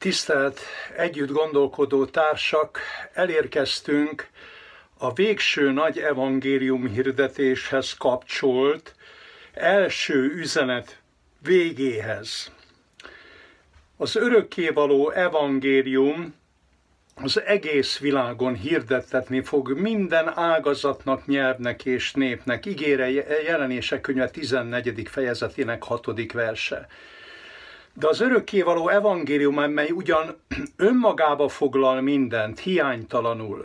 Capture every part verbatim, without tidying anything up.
Tisztelt együtt gondolkodó társak, elérkeztünk a végső nagy evangélium hirdetéshez kapcsolt első üzenet végéhez. Az örökkévaló evangélium az egész világon hirdettetni fog minden ágazatnak, nyelvnek és népnek. Ígére Jelenések könyve tizennegyedik fejezetének hatodik verse. De az örökkévaló evangélium, mely ugyan önmagába foglal mindent, hiánytalanul,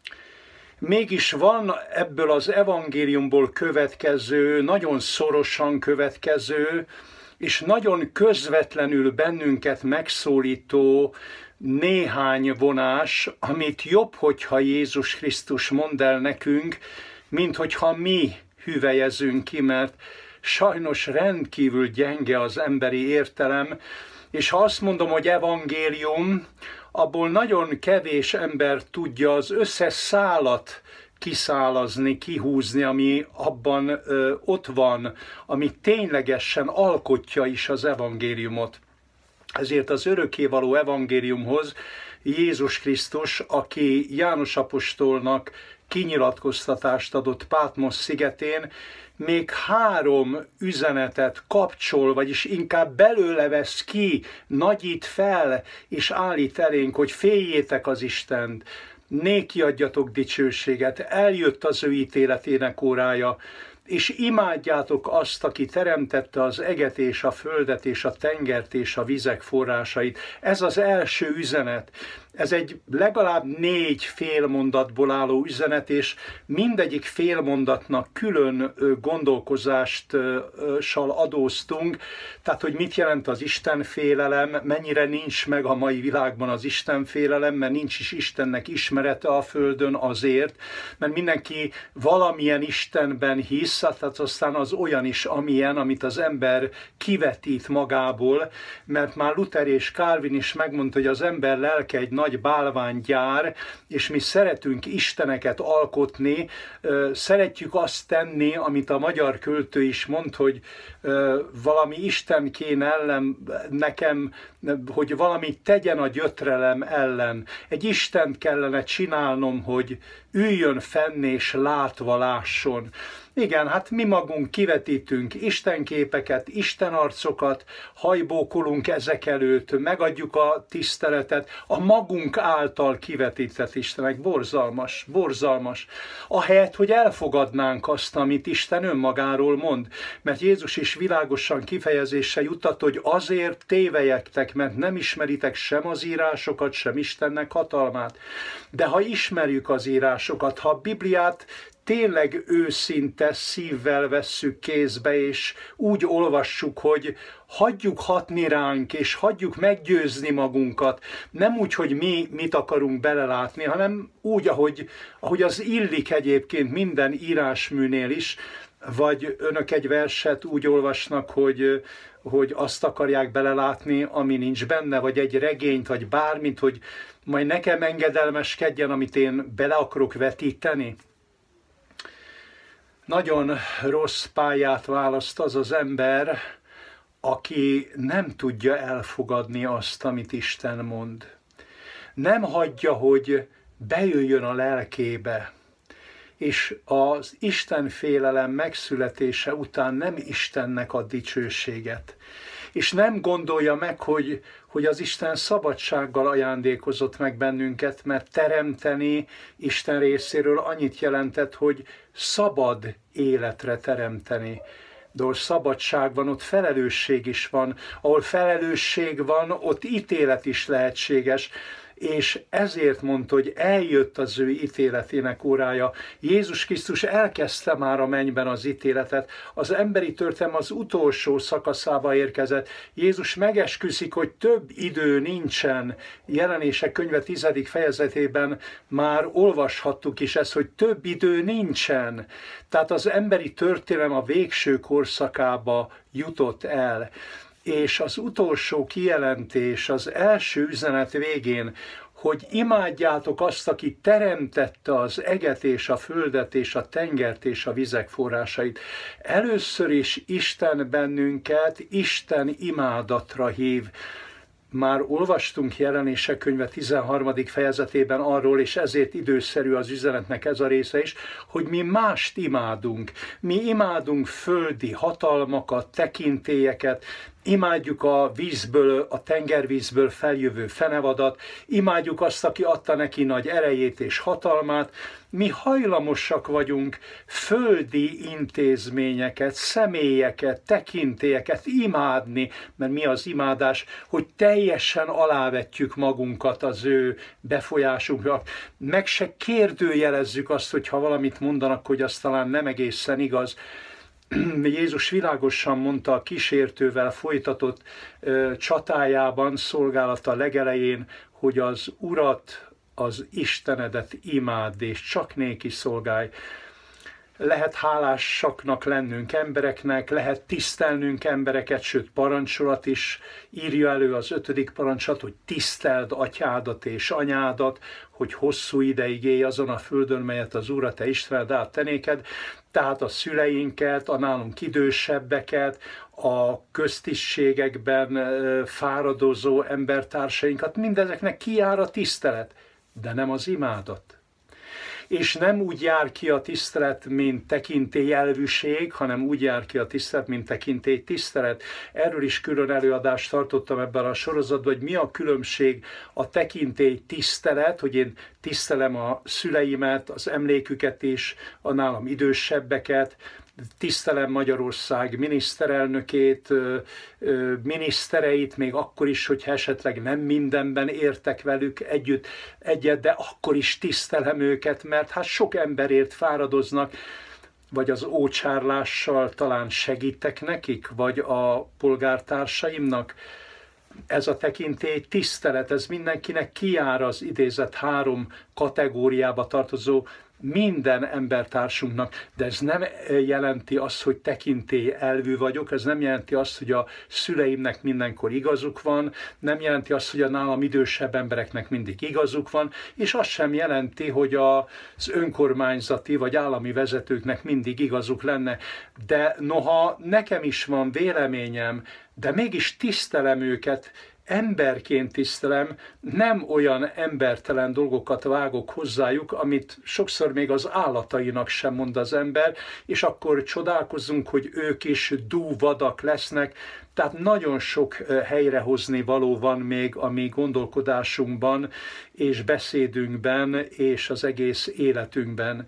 mégis van ebből az evangéliumból következő, nagyon szorosan következő, és nagyon közvetlenül bennünket megszólító néhány vonás, amit jobb, hogyha Jézus Krisztus mond el nekünk, mint hogyha mi hüvelyezünk ki, mert sajnos rendkívül gyenge az emberi értelem, és ha azt mondom, hogy evangélium, abból nagyon kevés ember tudja az összes szálat kiszálazni, kihúzni, ami abban ö, ott van, ami ténylegesen alkotja is az evangéliumot. Ezért az örökkévaló evangéliumhoz Jézus Krisztus, aki János apostolnak kinyilatkoztatást adott Pátmos szigetén, még három üzenetet kapcsol, vagyis inkább belőle vesz ki, nagyít fel, és állít elénk, hogy féljétek az Istent, néki adjatok dicsőséget, eljött az ő ítéletének órája, és imádjátok azt, aki teremtette az eget és a földet és a tengert és a vizek forrásait. Ez az első üzenet. Ez egy legalább négy félmondatból álló üzenet, és mindegyik félmondatnak külön gondolkozással adóztunk. Tehát, hogy mit jelent az Istenfélelem, mennyire nincs meg a mai világban az Istenfélelem, mert nincs is Istennek ismerete a Földön azért, mert mindenki valamilyen Istenben hisz, tehát aztán az olyan is, amilyen, amit az ember kivetít magából, mert már Luther és Calvin is megmondta, hogy az ember lelke egy nagy bálványgyár, és mi szeretünk isteneket alkotni, szeretjük azt tenni, amit a magyar költő is mond, hogy valami Isten kéne ellen nekem, hogy valamit tegyen a gyötrelem ellen. Egy Istent kellene csinálnom, hogy üljön fenn és látva lásson. Igen, hát mi magunk kivetítünk istenképeket, istenarcokat, hajbókolunk ezek előtt, megadjuk a tiszteletet, a magunk által kivetített Istenek. Borzalmas, borzalmas. Ahelyett, hogy elfogadnánk azt, amit Isten önmagáról mond. Mert Jézus is világosan kifejezése juttat, hogy azért tévelyektek, mert nem ismeritek sem az írásokat, sem Istennek hatalmát. De ha ismerjük az írásokat, ha a Bibliát tényleg őszinte szívvel vesszük kézbe, és úgy olvassuk, hogy hagyjuk hatni ránk, és hagyjuk meggyőzni magunkat, nem úgy, hogy mi mit akarunk belelátni, hanem úgy, ahogy, ahogy az illik egyébként minden írásműnél is, vagy önök egy verset úgy olvasnak, hogy, hogy azt akarják belelátni, ami nincs benne, vagy egy regényt, vagy bármit, hogy majd nekem engedelmeskedjen, amit én bele akarok vetíteni. Nagyon rossz pályát választ az az ember, aki nem tudja elfogadni azt, amit Isten mond. Nem hagyja, hogy bejöjjön a lelkébe, és az Istenfélelem megszületése után nem Istennek ad dicsőséget. És nem gondolja meg, hogy, hogy az Isten szabadsággal ajándékozott meg bennünket, mert teremteni Isten részéről annyit jelentett, hogy szabad életre teremteni. De ahol szabadság van, ott felelősség is van. Ahol felelősség van, ott ítélet is lehetséges. És ezért mondta, hogy eljött az ő ítéletének órája. Jézus Krisztus elkezdte már a mennyben az ítéletet. Az emberi történelem az utolsó szakaszába érkezett. Jézus megesküszik, hogy több idő nincsen. Jelenések könyve tizedik fejezetében már olvashattuk is ezt, hogy több idő nincsen. Tehát az emberi történelem a végső korszakába jutott el. És az utolsó kijelentés az első üzenet végén, hogy imádjátok azt, aki teremtette az eget és a földet és a tengert és a vizek forrásait. Először is Isten bennünket Isten imádatra hív. már olvastunk Jelenések könyve tizenharmadik fejezetében arról, és ezért időszerű az üzenetnek ez a része is, hogy mi mást imádunk. Mi imádunk földi hatalmakat, tekintélyeket, imádjuk a vízből, a tengervízből feljövő fenevadat, imádjuk azt, aki adta neki nagy erejét és hatalmát. Mi hajlamosak vagyunk földi intézményeket, személyeket, tekintélyeket imádni, mert mi az imádás, hogy teljesen alávetjük magunkat az ő befolyásunkra. Meg se kérdőjelezzük azt, hogyha valamit mondanak, hogy az talán nem egészen igaz. Jézus világosan mondta a kísértővel folytatott ö, csatájában, szolgálata legelején, hogy az Urat, az Istenedet imádd, és csak néki szolgálj. Lehet hálásaknak lennünk embereknek, lehet tisztelnünk embereket, sőt parancsolat is írja elő az ötödik parancsolat, hogy tiszteld atyádat és anyádat, hogy hosszú ideig élj azon a földön, melyet az Úr a te Istened át te néked. Tehát a szüleinket, a nálunk idősebbeket, a köztisztségekben fáradozó embertársainkat, mindezeknek kijár a tisztelet, de nem az imádat. És nem úgy jár ki a tisztelet, mint tekintélyelvűség, hanem úgy jár ki a tisztelet, mint tekintély tisztelet. Erről is külön előadást tartottam ebben a sorozatban, hogy mi a különbség a tekintély tisztelet, hogy én tisztelem a szüleimet, az emléküket is, a nálam idősebbeket, tisztelem Magyarország miniszterelnökét, minisztereit, még akkor is, hogyha esetleg nem mindenben értek velük együtt egyet, de akkor is tisztelem őket, mert hát sok emberért fáradoznak, vagy az ócsárlással talán segítek nekik, vagy a polgártársaimnak. Ez a tekintély tisztelet, ez mindenkinek kijár az idézett három kategóriába tartozó minden embertársunknak, de ez nem jelenti azt, hogy tekintély elvű vagyok, ez nem jelenti azt, hogy a szüleimnek mindenkor igazuk van, nem jelenti azt, hogy a nálam idősebb embereknek mindig igazuk van, és azt sem jelenti, hogy az önkormányzati vagy állami vezetőknek mindig igazuk lenne. De noha nekem is van véleményem, de mégis tisztelem őket, emberként tisztelem, nem olyan embertelen dolgokat vágok hozzájuk, amit sokszor még az állatainak sem mond az ember, és akkor csodálkozunk, hogy ők is dúvadak lesznek. Tehát nagyon sok helyrehozni való van még a mi gondolkodásunkban, és beszédünkben, és az egész életünkben.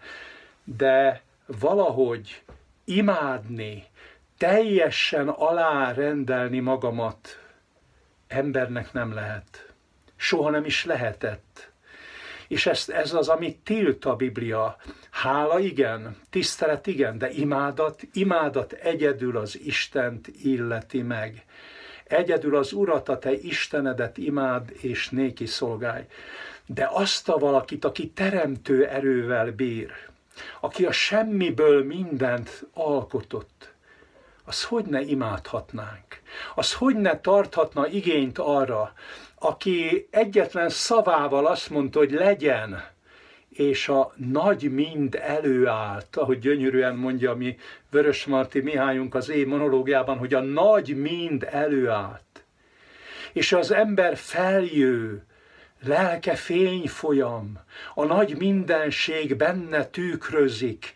De valahogy imádni, teljesen alárendelni magamat embernek nem lehet. Soha nem is lehetett. És ezt, ez az, amit tilt a Biblia. Hála igen, tisztelet igen, de imádat, imádat egyedül az Istent illeti meg. Egyedül az Urat, a te Istenedet imád és néki szolgálj. De azt a valakit, aki teremtő erővel bír, aki a semmiből mindent alkotott, az hogy ne imádhatnánk? Az hogy ne tarthatna igényt arra, aki egyetlen szavával azt mondta, hogy legyen, és a nagy mind előállt, ahogy gyönyörűen mondja mi Vörösmarty Mihályunk az éj monológiában, hogy a nagy mind előállt. És az ember feljő, lelke fényfolyam, a nagy mindenség benne tükrözik.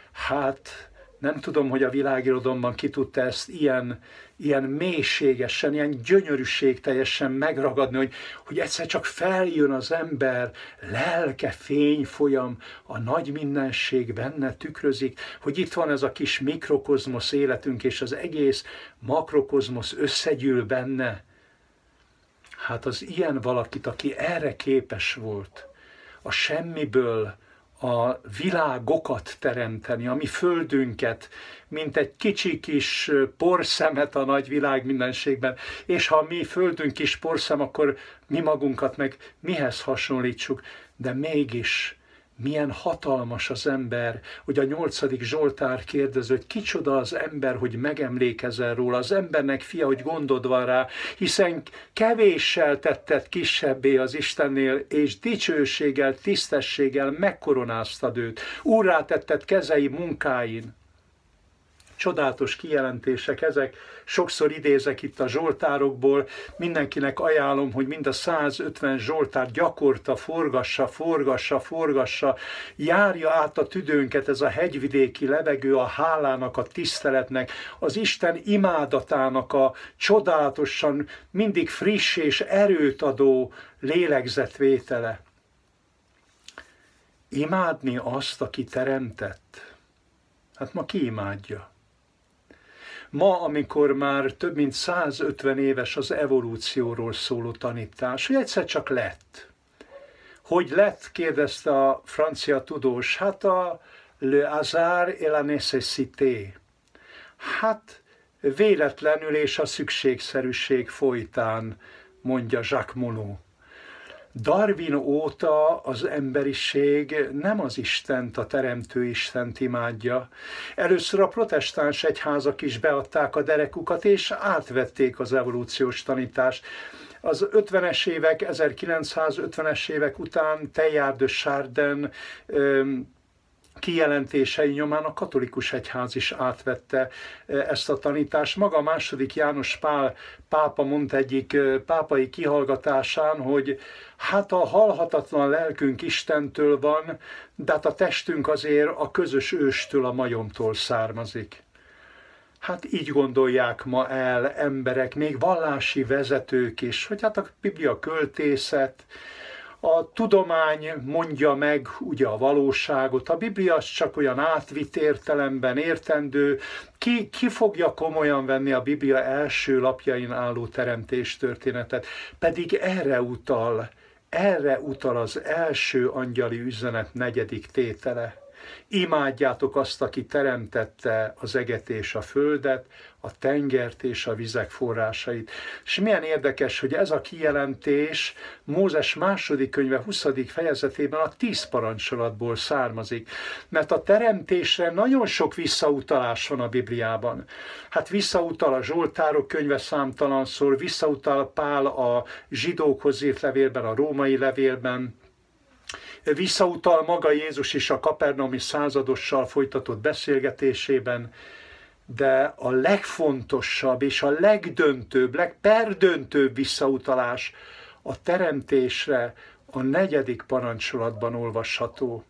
Hát nem tudom, hogy a világirodalomban ki tudta ezt ilyen, ilyen mélységesen, ilyen gyönyörűségteljesen megragadni, hogy, hogy egyszer csak feljön az ember, lelke fényfolyam, a nagy mindenség benne tükrözik, hogy itt van ez a kis mikrokozmosz életünk, és az egész makrokozmosz összegyűl benne. Hát az ilyen valakit, aki erre képes volt, a semmiből a világokat teremteni, a mi földünket, mint egy kicsi kis porszemet a nagy világ mindenségben, és ha a mi földünk kis porszem, akkor mi magunkat meg mihez hasonlítsuk, de mégis milyen hatalmas az ember, hogy a nyolcadik Zsoltár kérdező, hogy kicsoda az ember, hogy megemlékezel róla, az embernek fia, hogy gondod van rá, hiszen kevéssel tetted kisebbé az Istennél, és dicsőséggel, tisztességgel megkoronáztad őt, úrrá tetted kezei munkáin. Csodálatos kijelentések ezek, sokszor idézek itt a zsoltárokból, mindenkinek ajánlom, hogy mind a százötven zsoltár gyakorta forgassa, forgassa, forgassa, járja át a tüdőnket ez a hegyvidéki levegő a hálának, a tiszteletnek, az Isten imádatának a csodálatosan mindig friss és erőt adó lélegzetvétele. Imádni azt, aki teremtett? Hát ma ki imádja? Ma, amikor már több mint százötven éves az evolúcióról szóló tanítás, hogy egyszer csak lett. Hogy lett, kérdezte a francia tudós, hát a le hasard et la nécessité. Hát véletlenül és a szükségszerűség folytán, mondja Jacques Monod. Darwin óta az emberiség nem az Istent, a teremtő Istent imádja. Először a protestáns egyházak is beadták a derekukat, és átvették az evolúciós tanítást. Az ötvenes évek, ezerkilencszázötvenes évek után Teilhard de Chardin kijelentései nyomán a katolikus egyház is átvette ezt a tanítást. Maga a második János Pál pápa mondta egyik pápai kihallgatásán, hogy hát a halhatatlan lelkünk Istentől van, de hát a testünk azért a közös őstől, a majomtól származik. Hát így gondolják ma el emberek, még vallási vezetők is, hogy hát a Biblia költészet, a tudomány mondja meg ugye a valóságot, a Biblia az csak olyan átvitt értelemben értendő, ki, ki fogja komolyan venni a Biblia első lapjain álló teremtéstörténetet, pedig erre utal, erre utal az első angyali üzenet negyedik tétele. Imádjátok azt, aki teremtette az eget és a földet, a tengert és a vizek forrásait. És milyen érdekes, hogy ez a kijelentés Mózes második könyve huszadik fejezetében a tíz parancsolatból származik. Mert a teremtésre nagyon sok visszautalás van a Bibliában. Hát visszautal a Zsoltárok könyve számtalanszor, visszautal Pál a zsidókhoz írt levélben, a római levélben, visszautal maga Jézus is a kapernaumi századossal folytatott beszélgetésében, de a legfontosabb és a legdöntőbb, legperdöntőbb visszautalás a teremtésre a negyedik parancsolatban olvasható.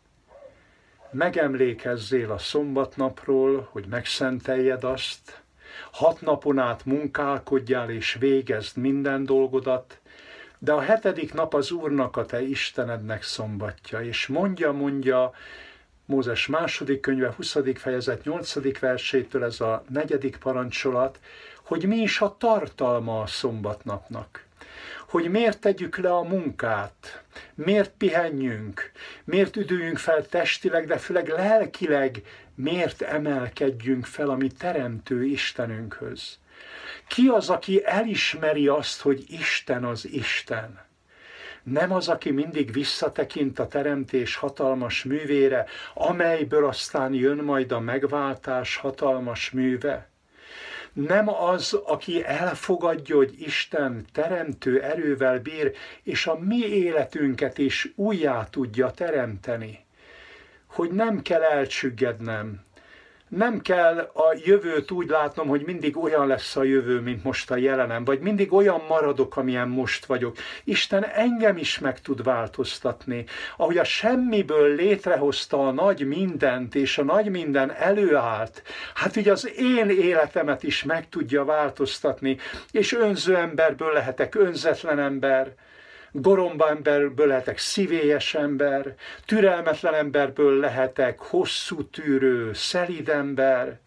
Megemlékezzél a szombatnapról, hogy megszenteljed azt, hat napon át munkálkodjál és végezd minden dolgodat, de a hetedik nap az Úrnak, a te Istenednek szombatja, és mondja, mondja, Mózes második könyve huszadik fejezet nyolcadik versétől ez a negyedik parancsolat, hogy mi is a tartalma a szombatnapnak. Hogy miért tegyük le a munkát, miért pihenjünk, miért üdüljünk fel testileg, de főleg lelkileg, miért emelkedjünk fel a mi teremtő Istenünkhöz. Ki az, aki elismeri azt, hogy Isten az Isten? Nem az, aki mindig visszatekint a teremtés hatalmas művére, amelyből aztán jön majd a megváltás hatalmas műve? Nem az, aki elfogadja, hogy Isten teremtő erővel bír, és a mi életünket is újjá tudja teremteni? Hogy nem kell elcsüggednem, nem kell a jövőt úgy látnom, hogy mindig olyan lesz a jövő, mint most a jelenem, vagy mindig olyan maradok, amilyen most vagyok. Isten engem is meg tud változtatni. Ahogy a semmiből létrehozta a nagy mindent, és a nagy minden előállt, hát így az én életemet is meg tudja változtatni, és önző emberből lehetek önzetlen ember, goromba emberből lehetek szívélyes ember, türelmetlen emberből lehetek hosszú tűrő, szelíd ember,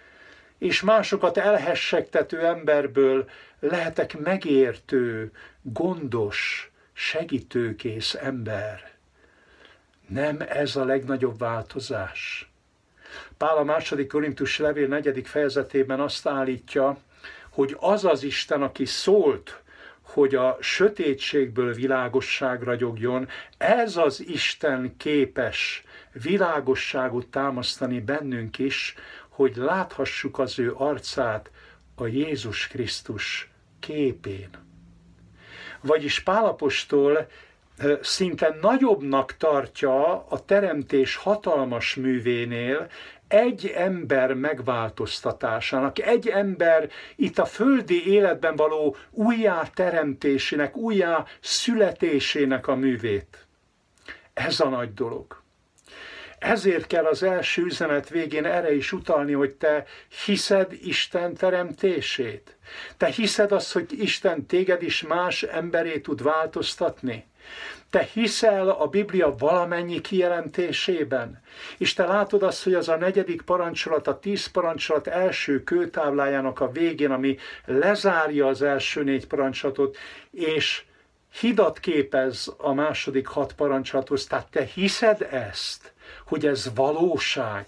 és másokat elhessegtető emberből lehetek megértő, gondos, segítőkész ember. Nem ez a legnagyobb változás? Pál a második Korintusi levél negyedik fejezetében azt állítja, hogy az az Isten, aki szólt, hogy a sötétségből világosság ragyogjon, ez az Isten képes világosságot támasztani bennünk is, hogy láthassuk az ő arcát a Jézus Krisztus képén. Vagyis Pál apostol szinte nagyobbnak tartja a teremtés hatalmas művénél egy ember megváltoztatásának, egy ember itt a földi életben való újjá teremtésének, újjá születésének a művét. Ez a nagy dolog. Ezért kell az első üzenet végén erre is utalni, hogy te hiszed Isten teremtését. Te hiszed azt, hogy Isten téged is más emberé tud változtatni. Te hiszel a Biblia valamennyi kijelentésében, és te látod azt, hogy az a negyedik parancsolat, a tíz parancsolat első kőtáblájának a végén, ami lezárja az első négy parancsolatot, és hidat képez a második hat parancsolathoz. Tehát te hiszed ezt, hogy ez valóság.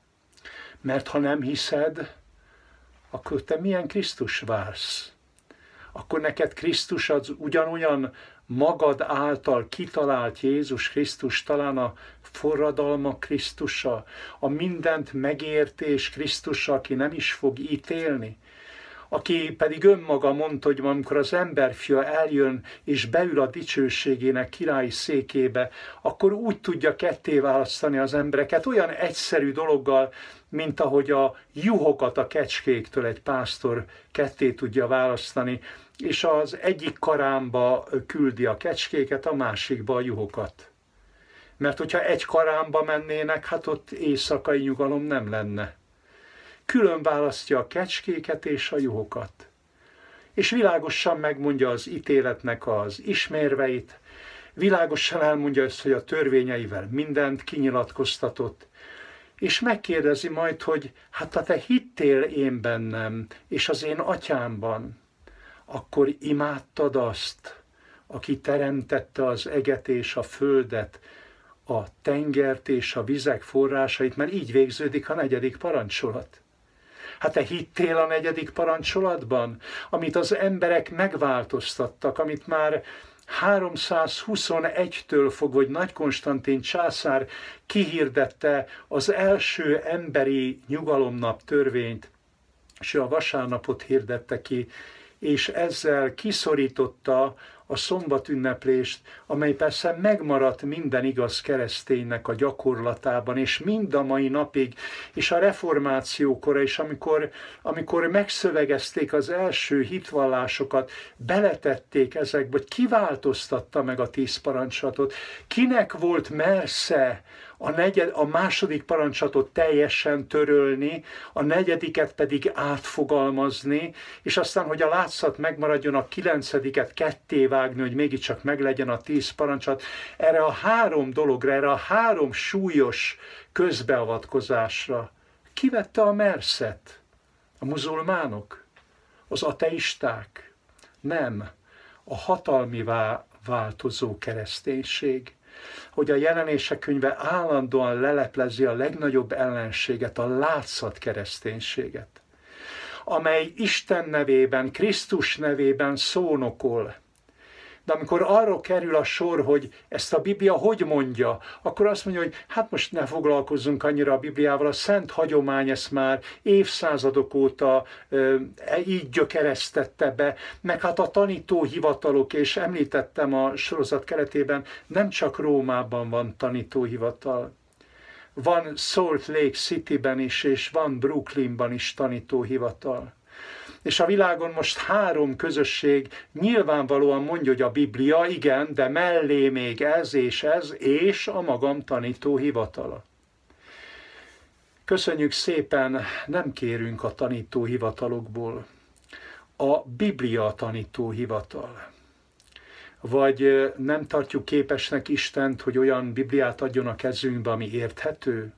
Mert ha nem hiszed, akkor te milyen Krisztus vársz? Akkor neked Krisztus az ugyanolyan magad által kitalált Jézus Krisztus, talán a forradalma Krisztusa, a mindent megértés Krisztusa, aki nem is fog ítélni, aki pedig önmaga mondta, hogy amikor az emberfia eljön és beül a dicsőségének királyi székébe, akkor úgy tudja ketté választani az embereket olyan egyszerű dologgal, mint ahogy a juhokat a kecskéktől egy pásztor ketté tudja választani, és az egyik karámba küldi a kecskéket, a másikba a juhokat. Mert hogyha egy karámba mennének, hát ott éjszakai nyugalom nem lenne. Külön választja a kecskéket és a juhokat. És világosan megmondja az ítéletnek az ismérveit, világosan elmondja azt, hogy a törvényeivel mindent kinyilatkoztatott, és megkérdezi majd, hogy hát ha te hittél én bennem, és az én atyámban, akkor imádtad azt, aki teremtette az eget és a földet, a tengert és a vizek forrásait, mert így végződik a negyedik parancsolat. Hát te hittél a negyedik parancsolatban, amit az emberek megváltoztattak, amit már háromszázhuszonegytől fogva, hogy Nagy Konstantin császár kihirdette az első emberi nyugalomnap törvényt, és ő a vasárnapot hirdette ki, és ezzel kiszorította a szombatünneplést, amely persze megmaradt minden igaz kereszténynek a gyakorlatában, és mind a mai napig, és a reformációkora is, amikor, amikor megszövegezték az első hitvallásokat, beletették ezekbe, hogy kiváltoztatta meg a tíz parancsolatot, kinek volt mersze a, negyed, a második parancsolatot teljesen törölni, a negyediket pedig átfogalmazni, és aztán, hogy a látszat megmaradjon, a kilencediket ketté vágni, hogy mégiscsak meglegyen a tíz parancsolat. Erre a három dologra, erre a három súlyos közbeavatkozásra kivette a merszet? A muzulmánok? Az ateisták? Nem. A hatalmivá változó kereszténység. Hogy a Jelenések könyve állandóan leleplezi a legnagyobb ellenséget, a látszat kereszténységet, amely Isten nevében, Krisztus nevében szónokol. De amikor arról kerül a sor, hogy ezt a Biblia hogy mondja, akkor azt mondja, hogy hát most ne foglalkozzunk annyira a Bibliával, a szent hagyomány ezt már évszázadok óta e, így gyökeresztette be, meg hát a tanítóhivatalok, és említettem a sorozat keretében, nem csak Rómában van tanítóhivatal. Van Salt Lake Cityben is, és van Brooklynban is tanítóhivatal. És a világon most három közösség nyilvánvalóan mondja, hogy a Biblia, igen, de mellé még ez és ez, és a magam tanító hivatala. Köszönjük szépen, nem kérünk a tanító hivatalokból. A Biblia tanító hivatal. Vagy nem tartjuk képesnek Istent, hogy olyan Bibliát adjon a kezünkbe, ami érthető?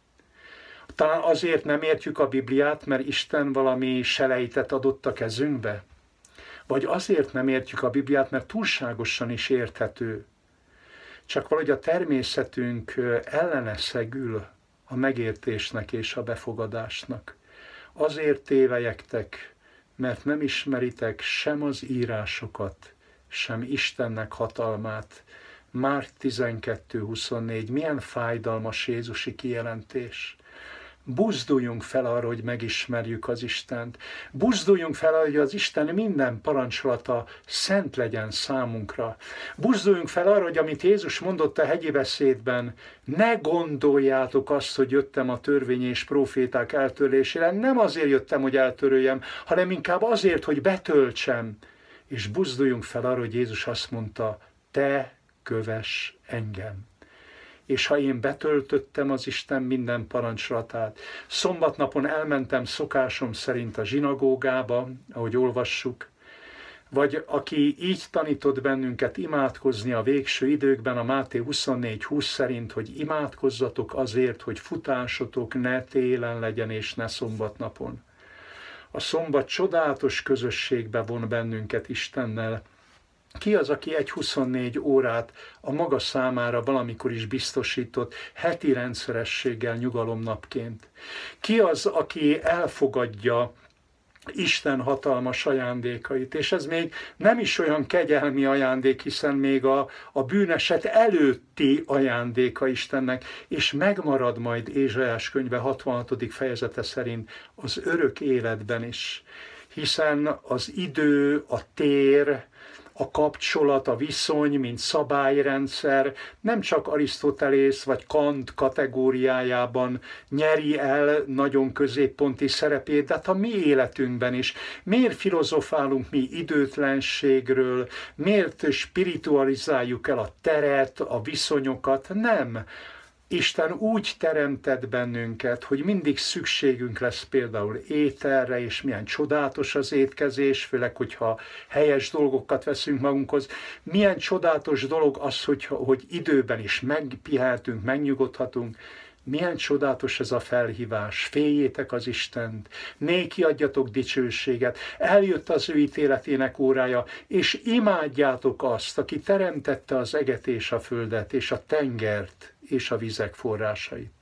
Talán azért nem értjük a Bibliát, mert Isten valami selejtet adott a kezünkbe? Vagy azért nem értjük a Bibliát, mert túlságosan is érthető? Csak valahogy a természetünk ellene szegül a megértésnek és a befogadásnak. Azért tévelyektek, mert nem ismeritek sem az írásokat, sem Istennek hatalmát. Márk tizenkettő huszonnégy, milyen fájdalmas jézusi kijelentés. Buzduljunk fel arra, hogy megismerjük az Istent. Buzduljunk fel arra, hogy az Isten minden parancsolata szent legyen számunkra. Buzduljunk fel arra, hogy amit Jézus mondott a hegyi beszédben, ne gondoljátok azt, hogy jöttem a törvény és próféták eltörlésére. Nem azért jöttem, hogy eltöröljem, hanem inkább azért, hogy betöltsem. És buzduljunk fel arra, hogy Jézus azt mondta, te kövess engem. És ha én betöltöttem az Isten minden parancsolatát, szombatnapon elmentem szokásom szerint a zsinagógába, ahogy olvassuk, vagy aki így tanított bennünket imádkozni a végső időkben, a Máté huszonnégy húsz szerint, hogy imádkozzatok azért, hogy futásotok ne télen legyen és ne szombatnapon. A szombat csodálatos közösségbe von bennünket Istennel. Ki az, aki egy huszonnégy órát a maga számára valamikor is biztosított heti rendszerességgel nyugalomnapként? Ki az, aki elfogadja Isten hatalmas ajándékait, és ez még nem is olyan kegyelmi ajándék, hiszen még a, a bűneset előtti ajándéka Istennek, és megmarad majd Ézsaiás könyve hatvanhatodik fejezete szerint az örök életben is, hiszen az idő, a tér, a kapcsolat, a viszony, mint szabályrendszer nem csak Arisztotelész vagy Kant kategóriájában nyeri el nagyon középponti szerepét, de hát a mi életünkben is. Miért filozofálunk mi időtlenségről, miért spiritualizáljuk el a teret, a viszonyokat? Nem. Isten úgy teremtett bennünket, hogy mindig szükségünk lesz például ételre, és milyen csodálatos az étkezés, főleg, hogyha helyes dolgokat veszünk magunkhoz. Milyen csodálatos dolog az, hogyha, hogy időben is megpiheltünk, megnyugodhatunk. Milyen csodálatos ez a felhívás. Féljétek az Istent, néki adjatok dicsőséget. Eljött az ő ítéletének órája, és imádjátok azt, aki teremtette az eget és a földet, és a tengert, és a vizek forrásait.